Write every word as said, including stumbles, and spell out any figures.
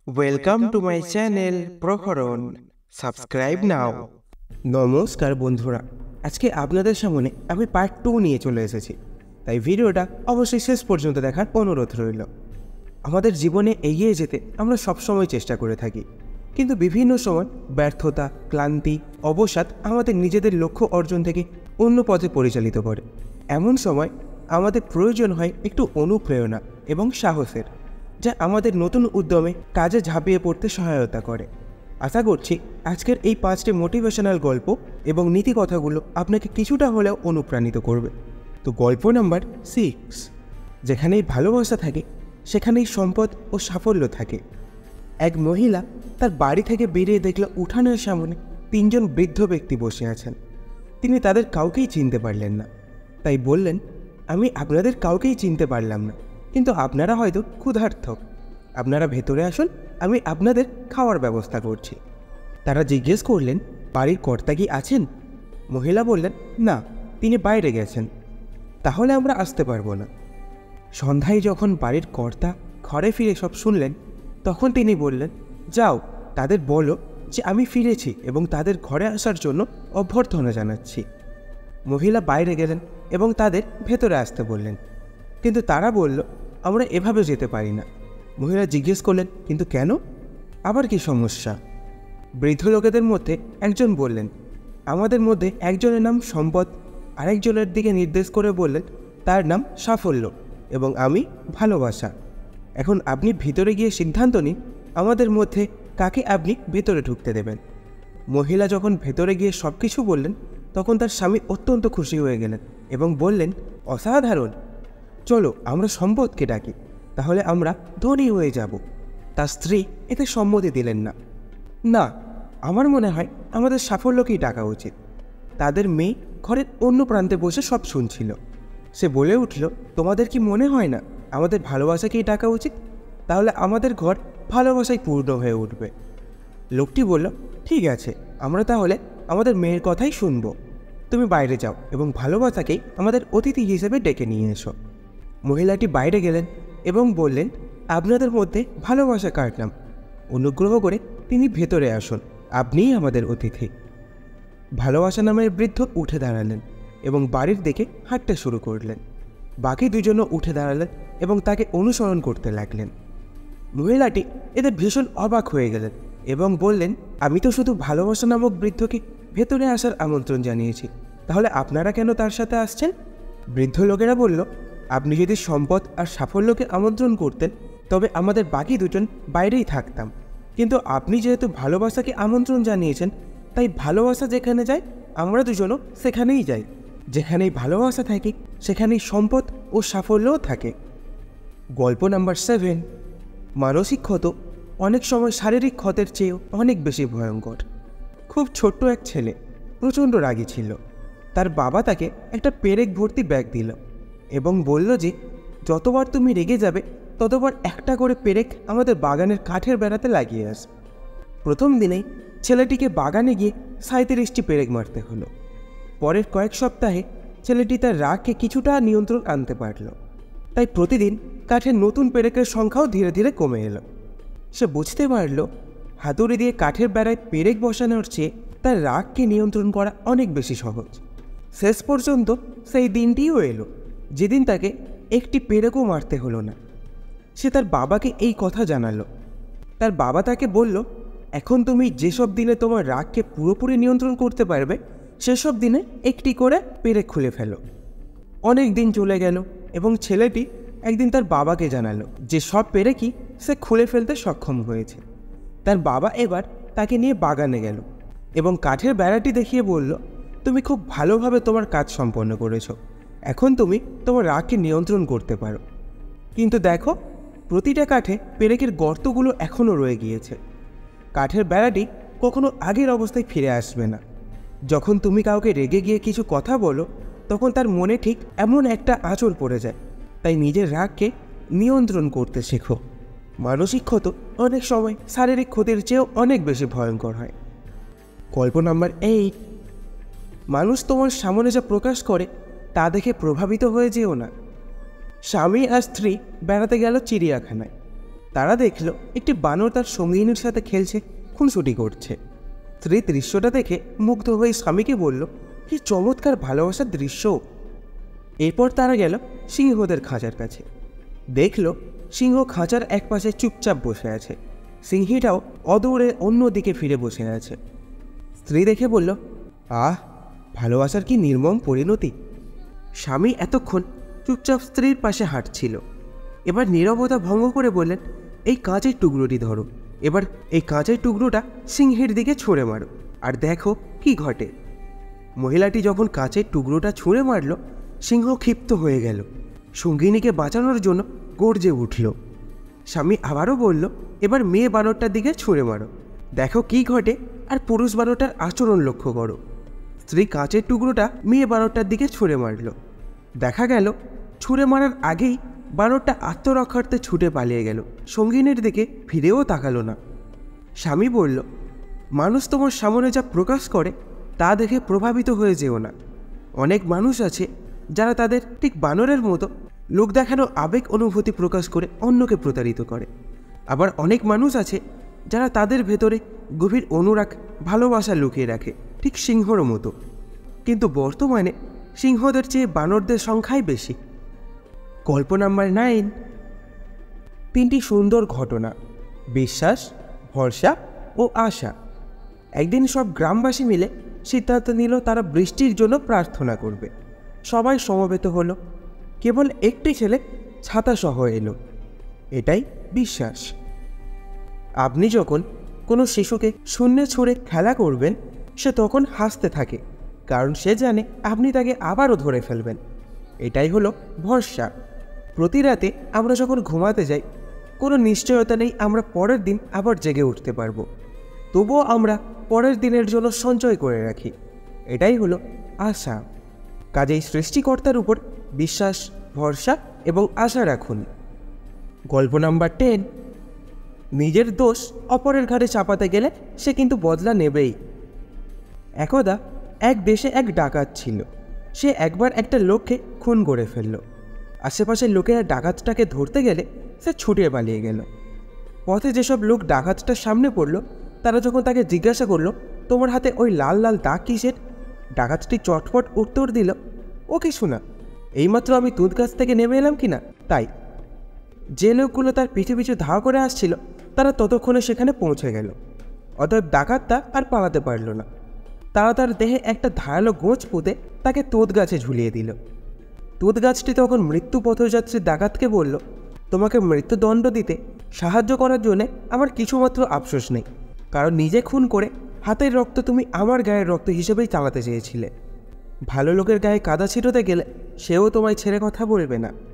Welcome to my channel Praharan. Subscribe now. নমস্কার বন্ধুরা, আজকে আপনাদের সামনে আমি পার্ট টু নিয়ে চলে এসেছি, তাই ভিডিওটা অবশ্যই শেষ পর্যন্ত দেখার অনুরোধ রইল। আমাদের জীবনে এগিয়ে যেতে আমরা সবসময় চেষ্টা করে থাকি, কিন্তু বিভিন্ন সময় ব্যর্থতা, ক্লান্তি, অবসাদ আমাদের নিজেদের লক্ষ্য অর্জন থেকে অন্য পথে পরিচালিত করে। এমন সময় আমাদের প্রয়োজন হয় একটু অনুপ্রেরণা এবং সাহসের, যা আমাদের নতুন উদ্যমে কাজে ঝাঁপিয়ে পড়তে সহায়তা করে। আশা করছি আজকের এই পাঁচটি মোটিভেশনাল গল্প এবং নীতি কথাগুলো আপনাকে কিছুটা হলেও অনুপ্রাণিত করবে। তো গল্প নাম্বার সিক্স, যেখানেই ভালোবাসা থাকে সেখানেই সম্পদ ও সাফল্য থাকে। এক মহিলা তার বাড়ি থেকে বেরিয়ে দেখল উঠানের সামনে তিনজন বৃদ্ধ ব্যক্তি বসে আছেন। তিনি তাদের কাউকেই চিনতে পারলেন না, তাই বললেন, আমি আপনাদের কাউকেই চিনতে পারলাম না, কিন্তু আপনারা হয়তো ক্ষুধার্ত। আপনারা ভেতরে আসুন, আমি আপনাদের খাওয়ার ব্যবস্থা করছি। তারা জিজ্ঞেস করলেন, বাড়ির কর্তা কি আছেন? মহিলা বললেন, না, তিনি বাইরে গেছেন। তাহলে আমরা আসতে পারবো না। সন্ধ্যায় যখন বাড়ির কর্তা ঘরে ফিরে সব শুনলেন, তখন তিনি বললেন, যাও, তাদের বলো যে আমি ফিরেছি এবং তাদের ঘরে আসার জন্য অভ্যর্থনা জানাচ্ছি। মহিলা বাইরে গেলেন এবং তাদের ভেতরে আসতে বললেন, কিন্তু তারা বলল, আমরা এভাবে যেতে পারি না। মহিলা জিজ্ঞেস করলেন, কিন্তু কেন? আবার কি সমস্যা? বৃদ্ধ লোকেদের মধ্যে একজন বললেন, আমাদের মধ্যে একজনের নাম সম্পদ, আরেকজনের দিকে নির্দেশ করে বললেন, তার নাম সাফল্য, এবং আমি ভালোবাসা। এখন আপনি ভিতরে গিয়ে সিদ্ধান্ত নিন, আমাদের মধ্যে কাকে আপনি ভেতরে ঢুকতে দেবেন। মহিলা যখন ভেতরে গিয়ে সব কিছু বললেন, তখন তার স্বামী অত্যন্ত খুশি হয়ে গেলেন এবং বললেন, অসাধারণ, চলো আমরা সম্পদকে ডাকি, তাহলে আমরা ধনী হয়ে যাব। তার স্ত্রী এতে সম্মতি দিলেন না। না, আমার মনে হয় আমাদের সাফল্যকেই ডাকা উচিত। তাদের মেয়ে ঘরের অন্য প্রান্তে বসে সব শুনছিল। সে বলে উঠল, তোমাদের কি মনে হয় না আমাদের ভালোবাসাকেই ডাকা উচিত? তাহলে আমাদের ঘর ভালোবাসায় পূর্ণ হয়ে উঠবে। লোকটি বলল, ঠিক আছে, আমরা তাহলে আমাদের মেয়ের কথাই শুনব। তুমি বাইরে যাও এবং ভালোবাসাকেই আমাদের অতিথি হিসেবে ডেকে নিয়ে এসো। মহিলাটি বাইরে গেলেন এবং বললেন, আপনাদের মধ্যে ভালোবাসা কার নাম? অনুগ্রহ করে তিনি ভেতরে আসুন, আপনিই আমাদের অতিথি। ভালোবাসা নামের বৃদ্ধ উঠে দাঁড়ালেন এবং বাড়ির দিকে হাঁটতে শুরু করলেন। বাকি দুজনও উঠে দাঁড়ালেন এবং তাকে অনুসরণ করতে লাগলেন। মহিলাটি এতে ভীষণ অবাক হয়ে গেলেন এবং বললেন, আমি তো শুধু ভালোবাসা নামক বৃদ্ধকে ভেতরে আসার আমন্ত্রণ জানিয়েছি, তাহলে আপনারা কেন তার সাথে আসছেন? বৃদ্ধ লোকেরা বলল, আপনি যদি সম্পদ আর সাফল্যকে আমন্ত্রণ করতেন তবে আমাদের বাকি দুজন বাইরেই থাকতাম, কিন্তু আপনি যেহেতু ভালোবাসাকে আমন্ত্রণ জানিয়েছেন, তাই ভালোবাসা যেখানে যায় আমরা দুজনও সেখানেই যাই। যেখানেই ভালোবাসা থাকে সেখানেই সম্পদ ও সাফল্যও থাকে। গল্প নাম্বার সেভেন, মানসিক ক্ষত অনেক সময় শারীরিক ক্ষতের চেয়েও অনেক বেশি ভয়ঙ্কর। খুব ছোট্ট এক ছেলে প্রচণ্ড রাগী ছিল। তার বাবা তাকে একটা পেরেক ভর্তি ব্যাগ দিল এবং বলল যে, যতবার তুমি রেগে যাবে ততবার একটা করে পেরেক আমাদের বাগানের কাঠের বেড়াতে লাগিয়ে আস। প্রথম দিনেই ছেলেটিকে বাগানে গিয়ে সাঁইত্রিশটি পেরেক মারতে হলো। পরের কয়েক সপ্তাহে ছেলেটি তার রাগকে কিছুটা নিয়ন্ত্রণ আনতে পারল, তাই প্রতিদিন কাঠের নতুন পেরেকের সংখ্যাও ধীরে ধীরে কমে এলো। সে বুঝতে পারল, হাতুড়ি দিয়ে কাঠের বেড়ায় পেরেক বসানোর চেয়ে তার রাগকে নিয়ন্ত্রণ করা অনেক বেশি সহজ। শেষ পর্যন্ত সেই দিনটিও এলো যেদিন তাকে একটি পেরেকও মারতে হলো না। সে তার বাবাকে এই কথা জানালো। তার বাবা তাকে বলল, এখন তুমি যেসব দিনে তোমার রাগকে পুরোপুরি নিয়ন্ত্রণ করতে পারবে সেসব দিনে একটি করে পেরেক খুলে ফেলো। অনেক দিন চলে গেল এবং ছেলেটি একদিন তার বাবাকে জানালো যে সব পেরেকই সে খুলে ফেলতে সক্ষম হয়েছে। তার বাবা এবার তাকে নিয়ে বাগানে গেল এবং কাঠের বেড়াটি দেখিয়ে বলল, তুমি খুব ভালোভাবে তোমার কাজ সম্পন্ন করেছো, এখন তুমি তোমার রাগকে নিয়ন্ত্রণ করতে পারো। কিন্তু দেখো, প্রতিটা কাঠে পেরেকের গর্তগুলো এখনও রয়ে গিয়েছে। কাঠের বেড়াটি কখনো আগের অবস্থায় ফিরে আসবে না। যখন তুমি কাউকে রেগে গিয়ে কিছু কথা বলো, তখন তার মনে ঠিক এমন একটা আঁচড় পড়ে যায়। তাই নিজের রাগকে নিয়ন্ত্রণ করতে শেখো। মানসিক ক্ষত অনেক সময় শারীরিক ক্ষতির চেয়েও অনেক বেশি ভয়ঙ্কর হয়। গল্প নাম্বার এইট, মানুষ তোমার সামনে যা প্রকাশ করে তা দেখে প্রভাবিত হয়ে যেও না। স্বামী আর স্ত্রী বেড়াতে গেল চিড়িয়াখানায়। তারা দেখল একটি বানর তার সঙ্গিনীর সাথে খেলছে, খুনসুটি করছে। স্ত্রী দৃশ্যটা দেখে মুগ্ধ হয়ে স্বামীকে বলল, কি চমৎকার ভালোবাসার দৃশ্য। এরপর তারা গেল সিংহদের খাঁচার কাছে। দেখল সিংহ খাঁচার একপাশে চুপচাপ বসে আছে, সিংহীটাও অদূরে অন্যদিকে ফিরে বসে আছে। স্ত্রী দেখে বলল, আহ, ভালোবাসার কি নির্মম পরিণতি। স্বামী এতক্ষণ চুপচাপ স্ত্রীর পাশে হাঁটছিল, এবার নীরবতা ভঙ্গ করে বললেন, এই কাঁচের টুকরোটি ধরো, এবার এই কাঁচের টুকরোটা সিংহের দিকে ছুঁড়ে মারো, আর দেখো কি ঘটে। মহিলাটি যখন কাঁচের টুকরোটা ছুঁড়ে মারল, সিংহ ক্ষিপ্ত হয়ে গেল, সঙ্গিনীকে বাঁচানোর জন্য গর্জে উঠল। স্বামী আবারও বলল, এবার মেয়ে বানরটার দিকে ছুঁড়ে মারো, দেখো কি ঘটে, আর পুরুষ বানরটার আচরণ লক্ষ্য করো। স্ত্রী কাঁচের টুকরোটা মেয়ে বানরটার দিকে ছুঁড়ে মারল। দেখা গেল ছুঁড়ে মারার আগেই বানরটা আত্মরক্ষার্থে ছুটে পালিয়ে গেল, সঙ্গিনীর দিকে ফিরেও তাকালো না। স্বামী বলল, মানুষ তোমার সামনে যা প্রকাশ করে তা দেখে প্রভাবিত হয়ে যেও না। অনেক মানুষ আছে যারা তাদের ঠিক বানরের মতো লোক দেখানো আবেগ অনুভূতি প্রকাশ করে অন্যকে প্রতারিত করে। আবার অনেক মানুষ আছে যারা তাদের ভেতরে গভীর অনুরাগ, ভালোবাসা লুকিয়ে রাখে, ঠিক সিংহর মতো। কিন্তু বর্তমানে সিংহদের চেয়ে বানরদের সংখ্যাই বেশি। গল্প নাম্বার নাইন। তিনটি সুন্দর ঘটনা, বিশ্বাস, ভরসা ও আশা। একদিন সব গ্রামবাসী মিলে সিদ্ধান্ত নিল তারা বৃষ্টির জন্য প্রার্থনা করবে। সবাই সমবেত হলো, কেবল একটি ছেলে ছাতা সহ এলো। এটাই বিশ্বাস। আপনি যখন কোনো শিশুকে শূন্যে ছুঁড়ে খেলা করবেন, সে তখন হাসতে থাকে, কারণ সে জানে আপনি তাকে আবারও ধরে ফেলবেন। এটাই হলো ভরসা। প্রতি রাতে আমরা যখন ঘুমাতে যাই, কোনো নিশ্চয়তা নেই আমরা পরের দিন আবার জেগে উঠতে পারবো, তবুও আমরা পরের দিনের জন্য সঞ্চয় করে রাখি। এটাই হলো আশা। কাজেই সৃষ্টিকর্তার উপর বিশ্বাস, ভরসা এবং আশা রাখুন। গল্প নাম্বার টেন। নিজের দোষ অপরের ঘাড়ে চাপাতে গেলে সে কিন্তু বদলা নেবেই। একদা এক দেশে এক ডাকাত ছিল। সে একবার একটা লোককে খুন করে ফেলল। আশেপাশের লোকেরা ডাকাতটাকে ধরতে গেলে সে ছুটে পালিয়ে গেল। পথে যেসব লোক ডাকাতটার সামনে পড়ল, তারা যখন তাকে জিজ্ঞাসা করলো, তোমার হাতে ওই লাল লাল দাগ কিসের? ডাকাতটি চটপট উত্তর দিল, ও কিছু না, এইমাত্র আমি তুঁত গাছ থেকে নেমে এলাম কিনা তাই। যে লোকগুলো তার পিছু পিছু ধাওয়া করে আসছিল, তারা ততক্ষণে সেখানে পৌঁছে গেল। অতএব ডাকাতটা আর পালাতে পারল না। তারা তার দেহে একটা ধারালো গোঁজ পুঁতে তাকে তুঁত গাছে ঝুলিয়ে দিল। তুঁত গাছটি তখন মৃত্যু পথযাত্রী ডাকাতকে বলল, তোমাকে মৃত্যুদণ্ড দিতে সাহায্য করার জন্যে আমার কিছুমাত্র আফসোস নেই, কারণ নিজে খুন করে হাতের রক্ত তুমি আমার গায়ের রক্ত হিসেবেই চালাতে চেয়েছিলে। ভালো লোকের গায়ে কাদা ছিটোতে গেলে সেও তোমায় ছেড়ে কথা বলবে না।